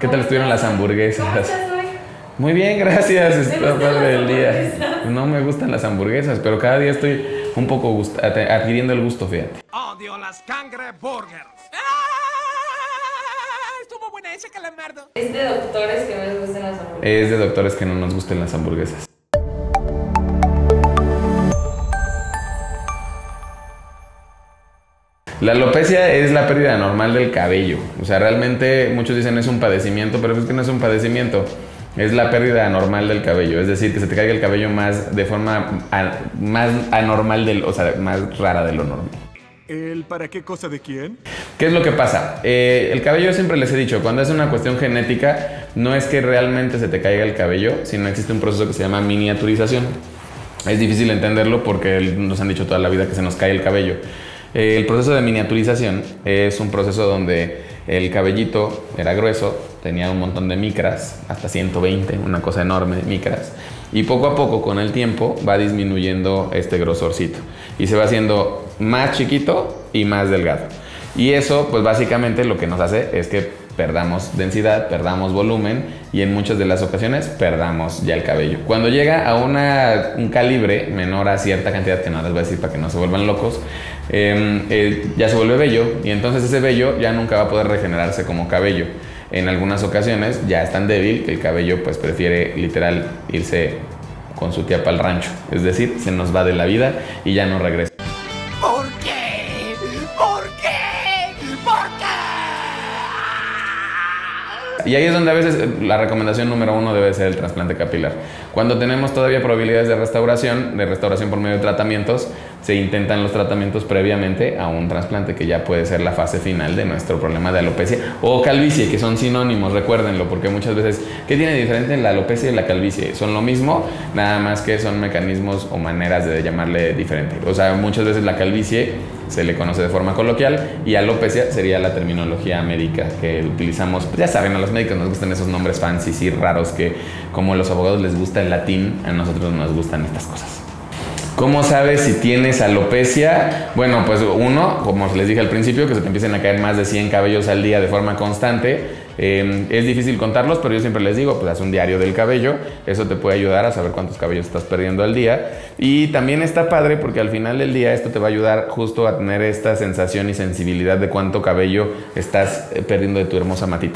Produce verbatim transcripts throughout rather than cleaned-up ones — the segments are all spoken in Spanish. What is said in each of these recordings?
¿Qué tal estuvieron las hamburguesas? ¿Cómo estás hoy? Muy bien, gracias. Está gustan padre el las día. hamburguesas? No me gustan las hamburguesas, pero cada día estoy un poco gust- ad- adquiriendo el gusto, fíjate. Odio las cangreburgers. ¡Ah! Estuvo buena ese calamardo. Es de doctores que no les gustan las hamburguesas. Es de doctores que no nos gusten las hamburguesas. La alopecia es la pérdida normal del cabello. O sea, realmente muchos dicen es un padecimiento, pero es que no es un padecimiento. Es la pérdida normal del cabello. Es decir, que se te caiga el cabello más de forma a- más anormal, del, o sea, más rara de lo normal. ¿El para qué cosa de quién? ¿Qué es lo que pasa? Eh, el cabello, siempre les he dicho, cuando es una cuestión genética, no es que realmente se te caiga el cabello, sino existe un proceso que se llama miniaturización. Es difícil entenderlo porque nos han dicho toda la vida que se nos cae el cabello. Eh, el proceso de miniaturización es un proceso donde el cabellito era grueso, tenía un montón de micras, hasta ciento veinte, una cosa enorme de micras. Y poco a poco, con el tiempo, va disminuyendo este grosorcito. Y se va haciendo más chiquito y más delgado. Y eso, pues básicamente lo que nos hace es que perdamos densidad, perdamos volumen y en muchas de las ocasiones perdamos ya el cabello. Cuando llega a una, un calibre menor a cierta cantidad, que no les voy a decir para que no se vuelvan locos, eh, eh, ya se vuelve vello y entonces ese vello ya nunca va a poder regenerarse como cabello. En algunas ocasiones ya es tan débil que el cabello pues prefiere literal irse con su tía para el rancho. Es decir, se nos va de la vida y ya no regresa. ¿Por qué? ¿Por qué? ¿Por qué? Y ahí es donde a veces la recomendación número uno debe ser el trasplante capilar. Cuando tenemos todavía probabilidades de restauración, de restauración por medio de tratamientos, se intentan los tratamientos previamente a un trasplante que ya puede ser la fase final de nuestro problema de alopecia o calvicie, que son sinónimos, recuérdenlo, porque muchas veces, ¿qué tiene de diferente la alopecia y la calvicie? Son lo mismo, nada más que son mecanismos o maneras de llamarle diferente. O sea, muchas veces la calvicie se le conoce de forma coloquial y alopecia sería la terminología médica que utilizamos. Pues ya saben, a los médicos nos gustan esos nombres fancy y raros que, como a los abogados les gusta el latín, a nosotros nos gustan estas cosas. ¿Cómo sabes si tienes alopecia? Bueno, pues uno, como les dije al principio, que se te empiecen a caer más de cien cabellos al día de forma constante. Eh, es difícil contarlos, pero yo siempre les digo, pues haz un diario del cabello. Eso te puede ayudar a saber cuántos cabellos estás perdiendo al día. Y también está padre porque al final del día esto te va a ayudar justo a tener esta sensación y sensibilidad de cuánto cabello estás perdiendo de tu hermosa matita.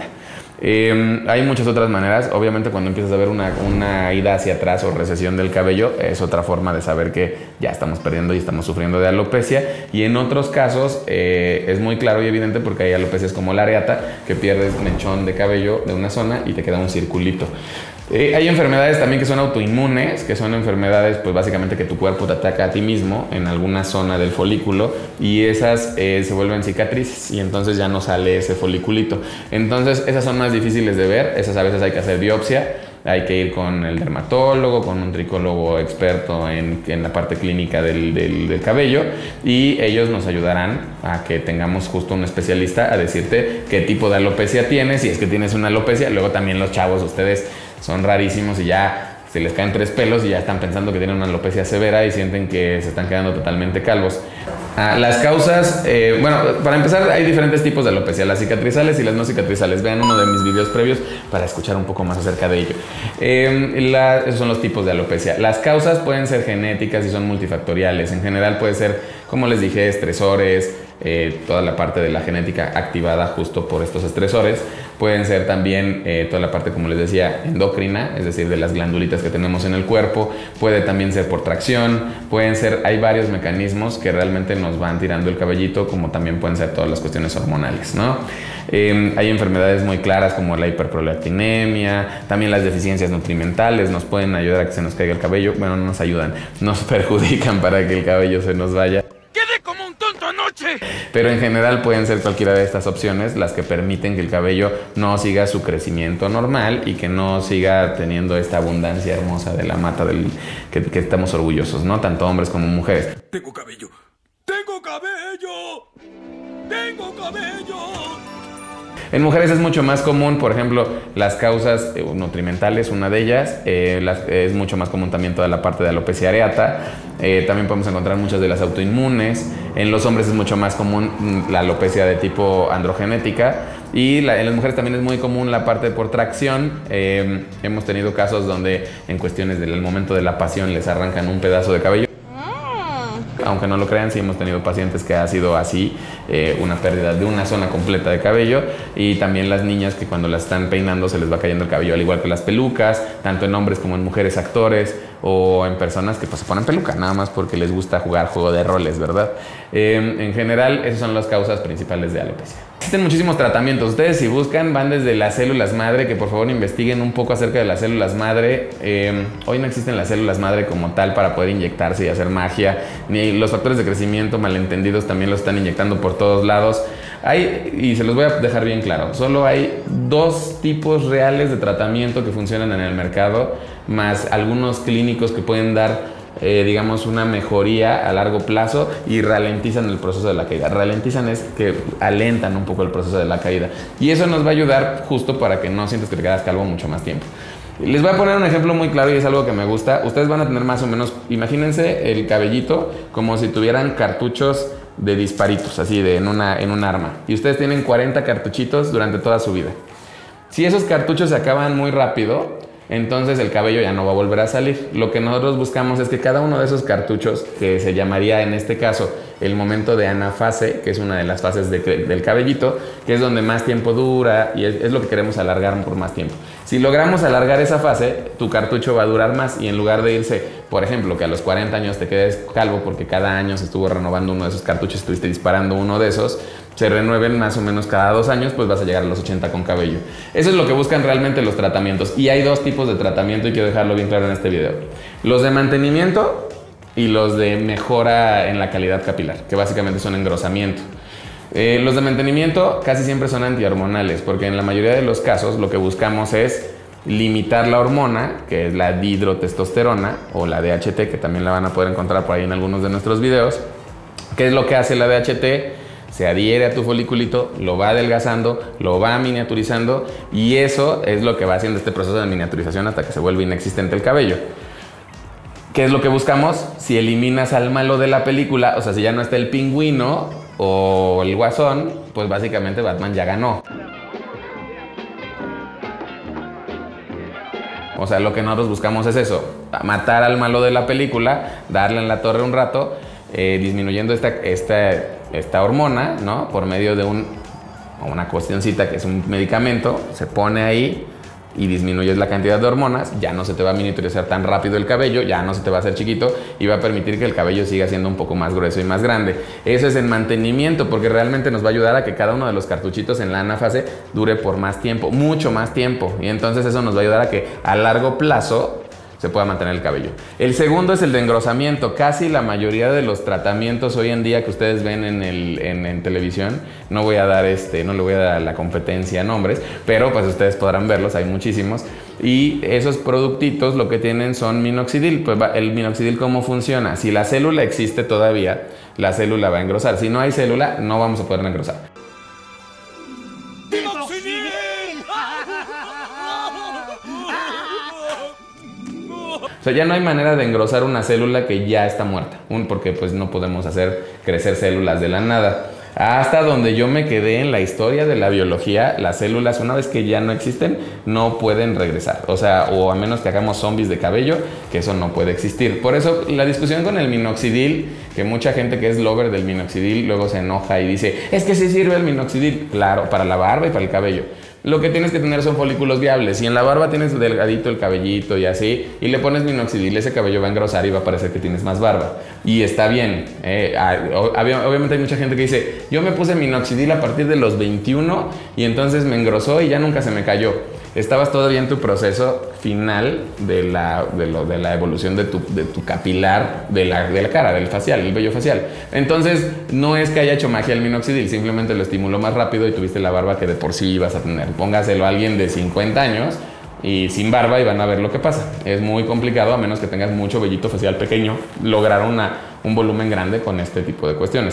Eh, hay muchas otras maneras. Obviamente cuando empiezas a ver una, una ida hacia atrás o recesión del cabello es otra forma de saber que ya estamos perdiendo y estamos sufriendo de alopecia. Y en otros casos eh, es muy claro y evidente porque hay alopecias como la areata, que pierdes mechón de cabello de una zona y te queda un circulito. Eh, hay enfermedades también que son autoinmunes, que son enfermedades pues básicamente que tu cuerpo te ataca a ti mismo en alguna zona del folículo y esas eh, se vuelven cicatrices y entonces ya no sale ese foliculito. Entonces esas son más difíciles de ver, esas a veces hay que hacer biopsia, hay que ir con el dermatólogo, con un tricólogo experto en, en la parte clínica del, del, del cabello y ellos nos ayudarán a que tengamos justo un especialista a decirte qué tipo de alopecia tienes, si es que tienes una alopecia. Luego también los chavos, ustedes son rarísimos y ya se les caen tres pelos y ya están pensando que tienen una alopecia severa y sienten que se están quedando totalmente calvos. Ah, las causas, eh, bueno, para empezar hay diferentes tipos de alopecia, las cicatrizales y las no cicatrizales. Vean uno de mis videos previos para escuchar un poco más acerca de ello. Eh, la, esos son los tipos de alopecia. Las causas pueden ser genéticas y son multifactoriales. En general puede ser, como les dije, estresores, eh, toda la parte de la genética activada justo por estos estresores. Pueden ser también eh, toda la parte, como les decía, endocrina, es decir, de las glandulitas que tenemos en el cuerpo. Puede también ser por tracción, pueden ser, hay varios mecanismos que realmente nos van tirando el cabellito, como también pueden ser todas las cuestiones hormonales, ¿no? Eh, hay enfermedades muy claras como la hiperprolactinemia, también las deficiencias nutrimentales nos pueden ayudar a que se nos caiga el cabello. Bueno, no nos ayudan, nos perjudican para que el cabello se nos vaya. ¡Quedé como un tonto anoche! Pero en general pueden ser cualquiera de estas opciones las que permiten que el cabello no siga su crecimiento normal y que no siga teniendo esta abundancia hermosa de la mata del que, que estamos orgullosos, ¿no? Tanto hombres como mujeres. ¡Tengo cabello! ¡Tengo cabello! ¡Tengo cabello! En mujeres es mucho más común, por ejemplo, las causas eh, nutrimentales, una de ellas, eh, las, es mucho más común también toda la parte de alopecia areata, eh, también podemos encontrar muchas de las autoinmunes. En los hombres es mucho más común la alopecia de tipo androgenética, Y la, en las mujeres también es muy común la parte por tracción. Eh, hemos tenido casos donde en cuestiones del momento de la pasión les arrancan un pedazo de cabello. Aunque no lo crean, sí hemos tenido pacientes que ha sido así, eh, una pérdida de una zona completa de cabello, y también las niñas que cuando las están peinando se les va cayendo el cabello, al igual que las pelucas, tanto en hombres como en mujeres actores o en personas que pues, se ponen peluca, nada más porque les gusta jugar juego de roles, ¿verdad? Eh, en general, esas son las causas principales de alopecia. Existen muchísimos tratamientos. Ustedes si buscan van desde las células madre, que por favor investiguen un poco acerca de las células madre. Eh, hoy no existen las células madre como tal para poder inyectarse y hacer magia, ni los factores de crecimiento malentendidos también los están inyectando por todos lados. Hay, y se los voy a dejar bien claro, solo hay dos tipos reales de tratamiento que funcionan en el mercado, más algunos clínicos que pueden dar Eh, digamos una mejoría a largo plazo y ralentizan el proceso de la caída. Ralentizan es que alentan un poco el proceso de la caída, y eso nos va a ayudar justo para que no sientas que te quedas calvo mucho más tiempo. Les voy a poner un ejemplo muy claro y es algo que me gusta. Ustedes van a tener más o menos, imagínense el cabellito como si tuvieran cartuchos de disparitos, así de en, una, en un arma, y ustedes tienen cuarenta cartuchitos durante toda su vida. Si esos cartuchos se acaban muy rápido, entonces el cabello ya no va a volver a salir. Lo que nosotros buscamos es que cada uno de esos cartuchos, que se llamaría en este caso el momento de anafase, que es una de las fases de, del cabellito, que es donde más tiempo dura y es, es lo que queremos alargar por más tiempo. Si logramos alargar esa fase, tu cartucho va a durar más, y en lugar de irse, por ejemplo, que a los cuarenta años te quedes calvo porque cada año se estuvo renovando uno de esos cartuchos, estuviste disparando uno de esos, se renueven más o menos cada dos años, pues vas a llegar a los ochenta con cabello. Eso es lo que buscan realmente los tratamientos, y hay dos tipos de tratamiento y quiero dejarlo bien claro en este video: los de mantenimiento y los de mejora en la calidad capilar, que básicamente son engrosamiento. Eh, los de mantenimiento casi siempre son antihormonales, porque en la mayoría de los casos lo que buscamos es limitar la hormona, que es la dihidrotestosterona o la D H T, que también la van a poder encontrar por ahí en algunos de nuestros videos. ¿Qué es lo que hace la D H T? Se adhiere a tu foliculito, lo va adelgazando, lo va miniaturizando, y eso es lo que va haciendo este proceso de miniaturización hasta que se vuelve inexistente el cabello. ¿Qué es lo que buscamos? Si eliminas al malo de la película, o sea, si ya no está el pingüino o el guasón, pues básicamente Batman ya ganó. O sea, lo que nosotros buscamos es eso: matar al malo de la película, darle en la torre un rato, eh, disminuyendo esta, esta, esta hormona, ¿no? Por medio de un, una cuestioncita que es un medicamento, se pone ahí y disminuyes la cantidad de hormonas, ya no se te va a miniaturizar tan rápido el cabello, ya no se te va a hacer chiquito y va a permitir que el cabello siga siendo un poco más grueso y más grande. Eso es el mantenimiento, porque realmente nos va a ayudar a que cada uno de los cartuchitos en la anafase dure por más tiempo, mucho más tiempo, y entonces eso nos va a ayudar a que a largo plazo se pueda mantener el cabello. El segundo es el de engrosamiento. Casi la mayoría de los tratamientos hoy en día que ustedes ven en, el, en, en televisión, no voy a dar este, no le voy a dar a la competencia nombres, pero pues ustedes podrán verlos, hay muchísimos. Y esos productitos lo que tienen son minoxidil. Pues el minoxidil, ¿cómo funciona? Si la célula existe todavía, la célula va a engrosar. Si no hay célula, no vamos a poder engrosar. O sea, ya no hay manera de engrosar una célula que ya está muerta, un, porque pues no podemos hacer crecer células de la nada. Hasta donde yo me quedé en la historia de la biología, las células, una vez que ya no existen, no pueden regresar. O sea, o a menos que hagamos zombies de cabello, que eso no puede existir. Por eso la discusión con el minoxidil, que mucha gente que es lover del minoxidil luego se enoja y dice, es que sí sirve el minoxidil. Claro, para la barba y para el cabello. Lo que tienes que tener son folículos viables. Si en la barba tienes delgadito el cabellito y así, y le pones minoxidil, ese cabello va a engrosar y va a parecer que tienes más barba. Y está bien. Eh, obviamente hay mucha gente que dice, yo me puse minoxidil a partir de los veintiuno y entonces me engrosó y ya nunca se me cayó. Estabas todavía en tu proceso final de la, de lo, de la evolución de tu, de tu capilar, de la, de la cara, del facial, el vello facial. Entonces, no es que haya hecho magia el minoxidil, simplemente lo estimuló más rápido y tuviste la barba que de por sí ibas a tener. Póngaselo a alguien de cincuenta años y sin barba y van a ver lo que pasa. Es muy complicado, a menos que tengas mucho vellito facial pequeño, lograr una, un volumen grande con este tipo de cuestiones.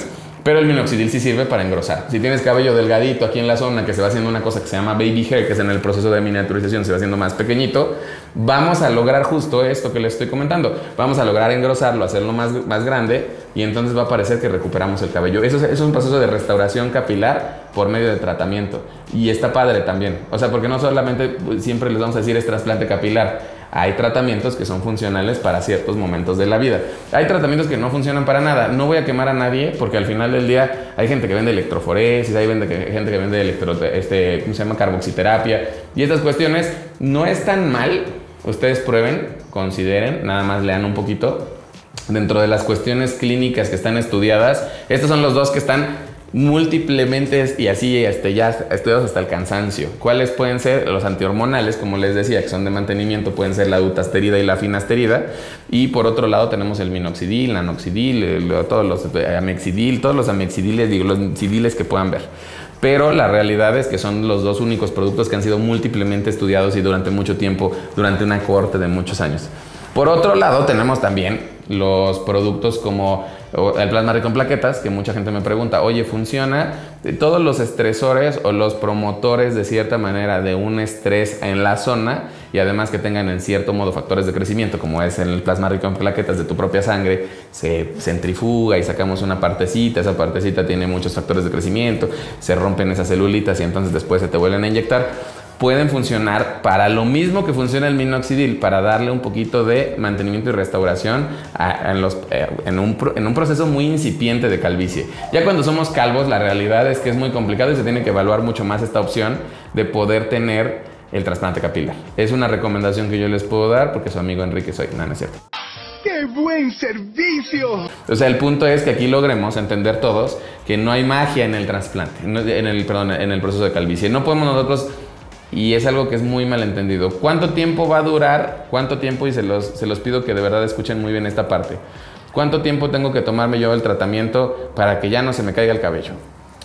Pero el minoxidil sí sirve para engrosar. Si tienes cabello delgadito aquí en la zona que se va haciendo una cosa que se llama baby hair, que es en el proceso de miniaturización, se va haciendo más pequeñito, vamos a lograr justo esto que les estoy comentando. Vamos a lograr engrosarlo, hacerlo más, más grande y entonces va a parecer que recuperamos el cabello. Eso es, eso es un proceso de restauración capilar por medio de tratamiento. Y está padre también. O sea, porque no solamente siempre les vamos a decir es trasplante capilar. Hay tratamientos que son funcionales para ciertos momentos de la vida. Hay tratamientos que no funcionan para nada. No voy a quemar a nadie porque al final del día hay gente que vende electroforesis, hay gente que vende electro, este, ¿cómo se llama? Carboxiterapia. Y estas cuestiones no es tan mal. Ustedes prueben, consideren, nada más lean un poquito. Dentro de las cuestiones clínicas que están estudiadas, estos son los dos que están múltiplemente y así este, ya estudiados hasta el cansancio. ¿Cuáles pueden ser? Los antihormonales, como les decía, que son de mantenimiento, pueden ser la dutasterida y la finasterida. Y por otro lado tenemos el minoxidil, anoxidil, el, todos los amexidil, todos los amexidiles, digo, los cidiles que puedan ver. Pero la realidad es que son los dos únicos productos que han sido múltiplemente estudiados y durante mucho tiempo, durante una cohorte de muchos años. Por otro lado tenemos también los productos como el plasma rico en plaquetas, que mucha gente me pregunta, oye, ¿funciona? Todos los estresores o los promotores de cierta manera de un estrés en la zona y además que tengan en cierto modo factores de crecimiento, como es el plasma rico en plaquetas de tu propia sangre, se centrifuga y sacamos una partecita, esa partecita tiene muchos factores de crecimiento, se rompen esas celulitas y entonces después se te vuelven a inyectar. Pueden funcionar para lo mismo que funciona el minoxidil, para darle un poquito de mantenimiento y restauración a, a los, eh, en, un, en un proceso muy incipiente de calvicie. Ya cuando somos calvos, la realidad es que es muy complicado y se tiene que evaluar mucho más esta opción de poder tener el trasplante capilar. Es una recomendación que yo les puedo dar porque su amigo Enrique soy. No, no es cierto. ¡Qué buen servicio! O sea, el punto es que aquí logremos entender todos que no hay magia en el trasplante, en el, perdón, en el proceso de calvicie. No podemos nosotros... Y es algo que es muy mal entendido. ¿Cuánto tiempo va a durar? ¿Cuánto tiempo? Y se los, se los pido que de verdad escuchen muy bien esta parte. ¿Cuánto tiempo tengo que tomarme yo el tratamiento para que ya no se me caiga el cabello?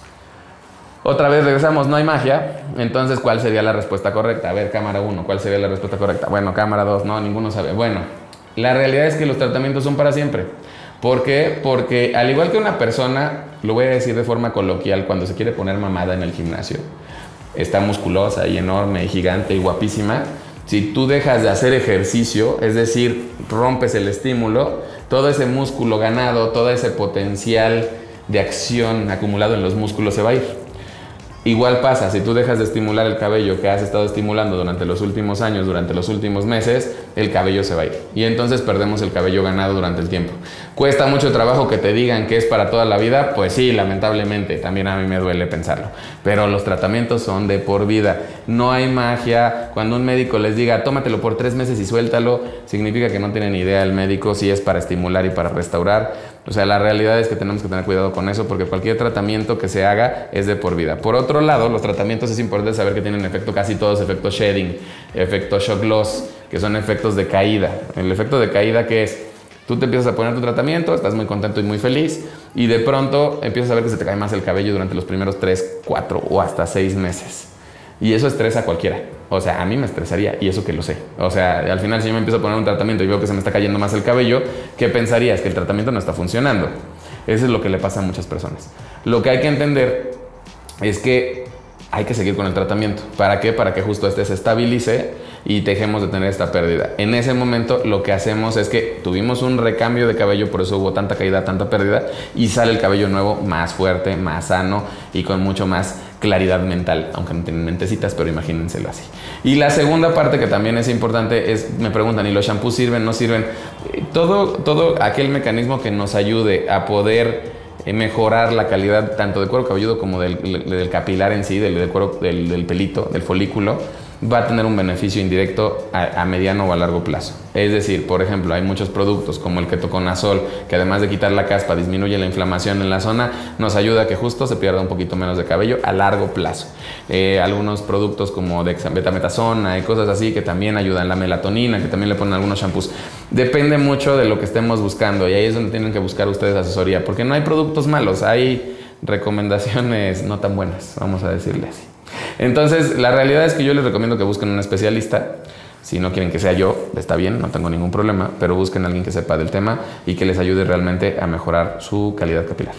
Otra vez regresamos, no hay magia. Entonces, ¿cuál sería la respuesta correcta? A ver, cámara uno, ¿cuál sería la respuesta correcta? Bueno, cámara dos, no, ninguno sabe. Bueno, la realidad es que los tratamientos son para siempre. ¿Por qué? Porque al igual que una persona, lo voy a decir de forma coloquial, cuando se quiere poner mamada en el gimnasio, está musculosa y enorme y gigante y guapísima. Si tú dejas de hacer ejercicio, es decir, rompes el estímulo, todo ese músculo ganado, todo ese potencial de acción acumulado en los músculos se va a ir. Igual pasa, si tú dejas de estimular el cabello que has estado estimulando durante los últimos años, durante los últimos meses, el cabello se va a ir. Y entonces perdemos el cabello ganado durante el tiempo. ¿Cuesta mucho trabajo que te digan que es para toda la vida? Pues sí, lamentablemente, también a mí me duele pensarlo. Pero los tratamientos son de por vida. No hay magia. Cuando un médico les diga, tómatelo por tres meses y suéltalo, significa que no tienen idea el médico si es para estimular y para restaurar. O sea, la realidad es que tenemos que tener cuidado con eso porque cualquier tratamiento que se haga es de por vida. Por otro lado, los tratamientos es importante saber que tienen efecto casi todos, efecto shedding, efecto shock loss, que son efectos de caída. El efecto de caída, ¿qué es? Tú te empiezas a poner tu tratamiento, estás muy contento y muy feliz y de pronto empiezas a ver que se te cae más el cabello durante los primeros tres, cuatro o hasta seis meses. Y eso estresa a cualquiera. O sea, a mí me estresaría y eso que lo sé. O sea, al final si yo me empiezo a poner un tratamiento y veo que se me está cayendo más el cabello, ¿qué pensarías? Que el tratamiento no está funcionando. Eso es lo que le pasa a muchas personas. Lo que hay que entender es que hay que seguir con el tratamiento. ¿Para qué? Para que justo este se estabilice y dejemos de tener esta pérdida. En ese momento lo que hacemos es que tuvimos un recambio de cabello, por eso hubo tanta caída, tanta pérdida, y sale el cabello nuevo más fuerte, más sano y con mucho más claridad mental, aunque no tienen mentecitas, pero imagínenselo así. Y la segunda parte que también es importante es, me preguntan, ¿y los shampoos sirven? ¿No sirven? Todo, todo aquel mecanismo que nos ayude a poder mejorar la calidad tanto del cuero cabelludo como del, del capilar en sí, del, del cuero, del, del pelito, del folículo, va a tener un beneficio indirecto a, a mediano o a largo plazo. Es decir, por ejemplo, hay muchos productos como el ketoconazol, que además de quitar la caspa, disminuye la inflamación en la zona, nos ayuda a que justo se pierda un poquito menos de cabello a largo plazo. Eh, algunos productos como dexametasona y cosas así que también ayudan, la melatonina, que también le ponen algunos shampoos. Depende mucho de lo que estemos buscando y ahí es donde tienen que buscar ustedes asesoría, porque no hay productos malos, hay recomendaciones no tan buenas, vamos a decirle así. Entonces, la realidad es que yo les recomiendo que busquen un especialista. Si no quieren que sea yo, está bien, no tengo ningún problema, pero busquen a alguien que sepa del tema y que les ayude realmente a mejorar su calidad capilar.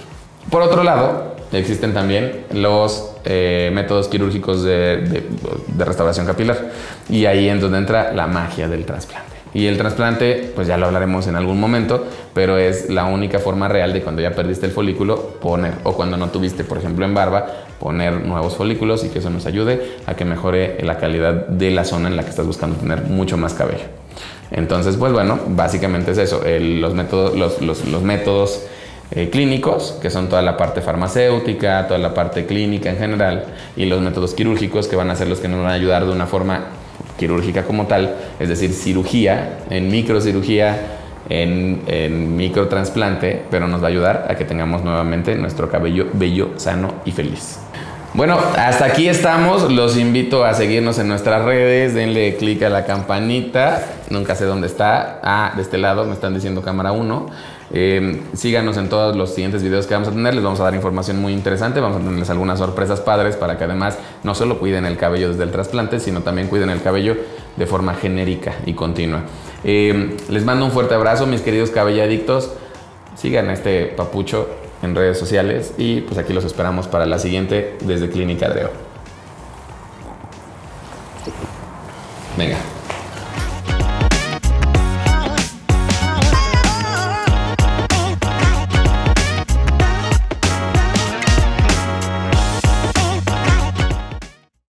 Por otro lado, existen también los eh, métodos quirúrgicos de, de, de restauración capilar. Y ahí es donde entra la magia del trasplante. Y el trasplante, pues ya lo hablaremos en algún momento, pero es la única forma real de cuando ya perdiste el folículo, poner, o cuando no tuviste, por ejemplo, en barba, poner nuevos folículos y que eso nos ayude a que mejore la calidad de la zona en la que estás buscando tener mucho más cabello. Entonces, pues bueno, básicamente es eso, el, los métodos, los, los, los métodos Eh, clínicos, que son toda la parte farmacéutica, toda la parte clínica en general, y los métodos quirúrgicos, que van a ser los que nos van a ayudar de una forma quirúrgica como tal, es decir, cirugía, en microcirugía, en, en microtrasplante, pero nos va a ayudar a que tengamos nuevamente nuestro cabello bello, sano y feliz. Bueno, hasta aquí estamos. Los invito a seguirnos en nuestras redes. Denle clic a la campanita. Nunca sé dónde está. Ah, de este lado me están diciendo cámara uno. Eh, síganos en todos los siguientes videos que vamos a tener. Les vamos a dar información muy interesante. Vamos a tenerles algunas sorpresas padres para que además no solo cuiden el cabello desde el trasplante, sino también cuiden el cabello de forma genérica y continua. Eh, les mando un fuerte abrazo, mis queridos cabelladictos. Sigan a este papucho en redes sociales y pues aquí los esperamos para la siguiente desde Clínica Dreo. Venga.